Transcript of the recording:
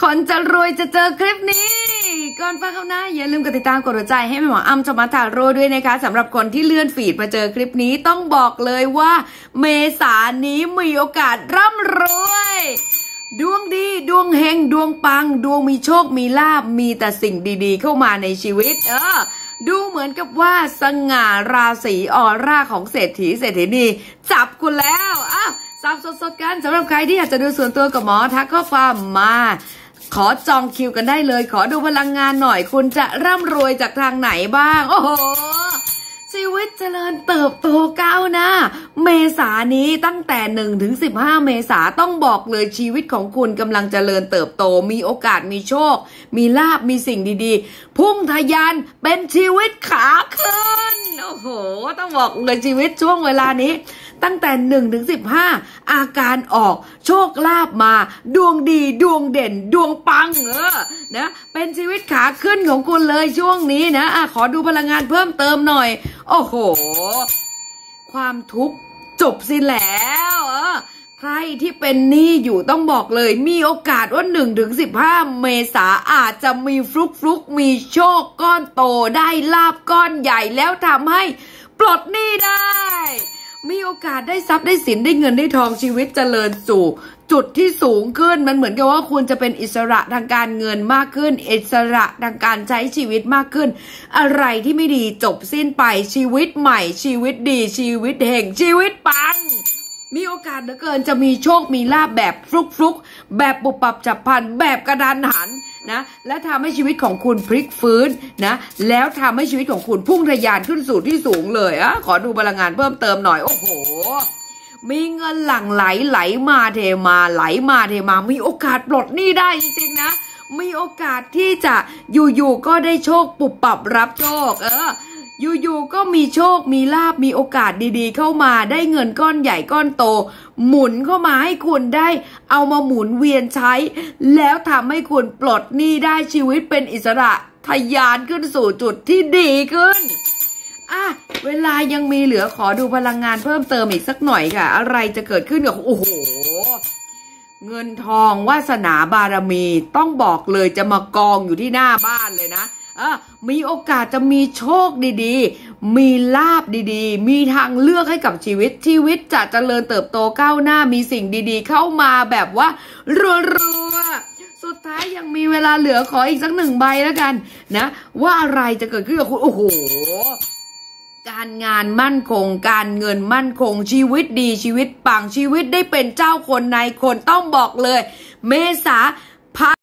คนจะรวยจะเจอคลิปนี้ก่อนฟังคำนะอย่าลืมกดติดตามกดหัวใจให้แม่หมออ้ำชมาทาโร่ด้วยนะคะสำหรับคนที่เลื่อนฟีดมาเจอคลิปนี้ต้องบอกเลยว่าเมษานี้มีโอกาสร่ำรวยดวงดีดวงเฮงดวงปังดวงมีโชคมีลาภมีแต่สิ่งดีๆเข้ามาในชีวิตดูเหมือนกับว่าสง่าราศีออร่าของเศรษฐีนีจับคุณแล้วสับสดๆกันสำหรับใครที่อยากจะดูส่วนตัวกับหมอทักข้อความมาขอจองคิวกันได้เลยขอดูพลังงานหน่อยคุณจะร่ำรวยจากทางไหนบ้างโอ้โหชีวิตเจริญเติบโตก้าวหน้าเมษานี้ตั้งแต่1 ถึง 15เมษาต้องบอกเลยชีวิตของคุณกำลังเจริญเติบโตมีโอกาสมีโชคมีลาภมีสิ่งดีๆพุ่งทะยานเป็นชีวิตขาขึ้นโอ้โหต้องบอกเลยชีวิตช่วงเวลานี้ตั้งแต่1 ถึง 15อาการออกโชคลาภมาดวงดีดวงเด่นดวงปังนะเป็นชีวิตขาขึ้นของคุณเลยช่วงนี้นะขอดูพลังงานเพิ่มเติมหน่อยโอ้โหความทุกข์จบสิ้นแล้วใครที่เป็นหนี้อยู่ต้องบอกเลยมีโอกาสว่า1 ถึง 15เมษาอาจจะมีฟลุกมีโชคก้อนโตได้ลาภก้อนใหญ่แล้วทำให้ปลดหนี้ได้มีโอกาสได้ทรัพย์ได้สินได้เงินได้ทองชีวิตเจริญสู่จุดที่สูงขึ้นมันเหมือนกับว่าคุณจะเป็นอิสระทางการเงินมากขึ้นอิสระทางการใช้ชีวิตมากขึ้นอะไรที่ไม่ดีจบสิ้นไปชีวิตใหม่ชีวิตดีชีวิตเฮงชีวิตปังมีโอกาสเหลือเกินจะมีโชคมีลาภแบบฟลุกแบบปุบปับฉับพลันแบบกระดานหันนะและทำให้ชีวิตของคุณพลิกฟื้นนะแล้วทำให้ชีวิตของคุณพุ่งทะยานขึ้นสู่ที่สูงเลยขอดูพลังงานเพิ่มเติมหน่อยโอ้โหมีเงินหลั่งไหลมาเทมาไหลมาเทมามีโอกาสปลดหนี้ได้จริงๆนะมีโอกาสที่จะอยู่ๆก็ได้โชคปุบปับรับโชคอยู่ๆก็มีโชคมีลาภมีโอกาสดีๆเข้ามาได้เงินก้อนใหญ่ก้อนโตหมุนเข้ามาให้คุณได้เอามาหมุนเวียนใช้แล้วทำให้คุณปลดหนี้ได้ชีวิตเป็นอิสระทะยานขึ้นสู่จุดที่ดีขึ้นเวลายังมีเหลือขอดูพลังงานเพิ่มเติมอีกสักหน่อยค่ะอะไรจะเกิดขึ้นกับโอ้โหเงินทองวาสนาบารมีต้องบอกเลยจะมากองอยู่ที่หน้าบ้านเลยนะมีโอกาสจะมีโชคดีๆมีลาภดีๆมีทางเลือกให้กับชีวิตจะเจริญเติบโตก้าวหน้ามีสิ่งดีๆเข้ามาแบบว่ารัวๆสุดท้ายยังมีเวลาเหลือขออีกสัก1 ใบแล้วกันนะว่าอะไรจะเกิดขึ้นกับคุณโอ้โหการงานมั่นคงการเงินมั่นคงชีวิตดีชีวิตปังชีวิตได้เป็นเจ้าคนนายคนต้องบอกเลยเมษา